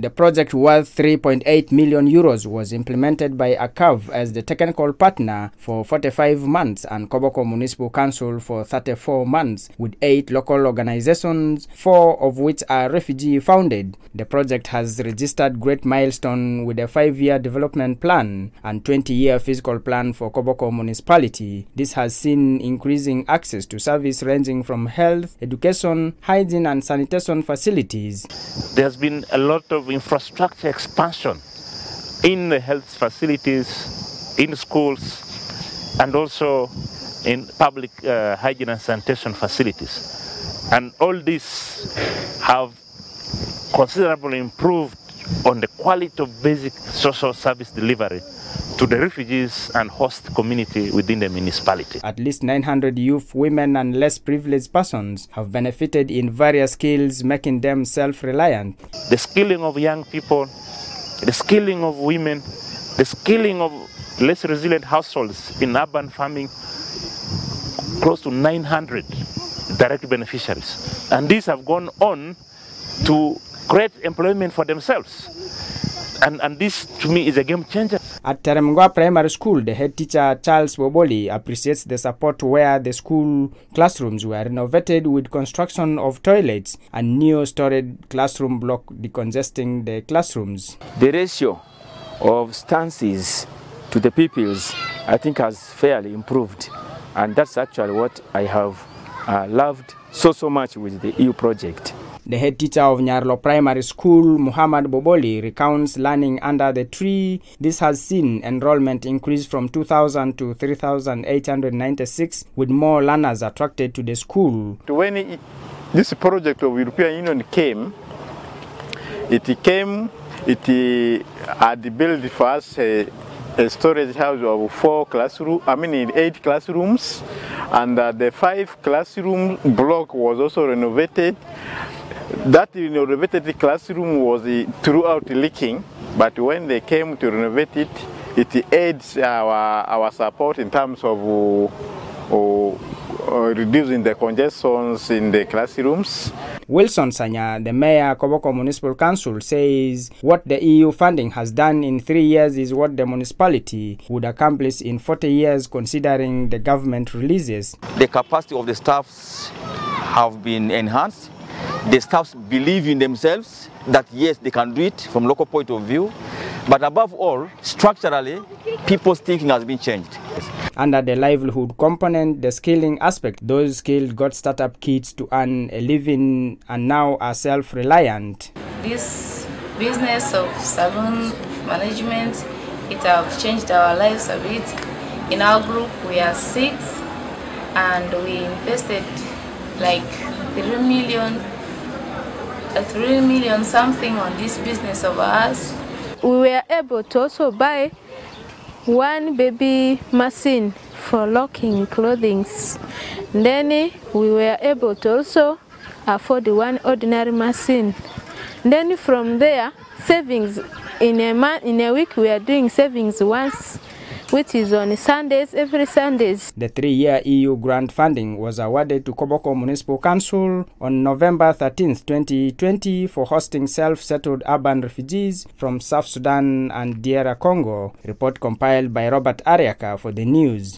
The project, worth 3.8 million euros, was implemented by ACAV as the technical partner for 45 months and Koboko Municipal Council for 34 months, with 8 local organizations, 4 of which are refugee-founded. The project has registered great milestone with a 5-year development plan and 20-year physical plan for Koboko Municipality. This has seen increasing access to service ranging from health, education, hygiene and sanitation facilities. There's been a lot of infrastructure expansion in the health facilities, in schools, and also in public hygiene and sanitation facilities. And all these have considerably improved on the quality of basic social service delivery to the refugees and host community within the municipality. At least 900 youth, women and less privileged persons have benefited in various skills, making them self-reliant. The skilling of young people, the skilling of women, the skilling of less resilient households in urban farming, close to 900 direct beneficiaries. And these have gone on to create employment for themselves. And this, to me, is a game changer. At Teremgwa Primary School, the head teacher, Charles Boboli, appreciates the support where the school classrooms were renovated with construction of toilets and new storage classroom block decongesting the classrooms. The ratio of stances to the pupils, I think, has fairly improved. And that's actually what I have loved so much with the EU project. The head teacher of Nyarlo Primary School, Muhammad Boboli, recounts learning under the tree. This has seen enrollment increase from 2,000 to 3,896, with more learners attracted to the school. When this project of European Union came, it had built for us a storage house of 8 classrooms, and the 5 classroom block was also renovated. That renovated classroom was throughout leaking, but when they came to renovate it, it aids our support in terms of reducing the congestions in the classrooms. Wilson Sanya, the mayor of Koboko Municipal Council, says what the EU funding has done in 3 years is what the municipality would accomplish in 40 years, considering the government releases. The capacity of the staffs have been enhanced. The staffs believe in themselves that yes, they can do it from local point of view. But above all, structurally, people's thinking has been changed. Under the livelihood component, the skilling aspect, those skilled got startup kids to earn a living and now are self-reliant. This business of salon management, it has changed our lives a bit. In our group, we are 6 and we invested like 3 million something on this business of ours. We were able to also buy 1 baby machine for locking clothing. Then we were able to also afford 1 ordinary machine. Then from there, savings in a week we are doing savings once, which is on Sundays, every Sundays. The 3-year EU grant funding was awarded to Koboko Municipal Council on November 13, 2020 for hosting self-settled urban refugees from South Sudan and DR Congo. Report compiled by Robert Ariaka for the news.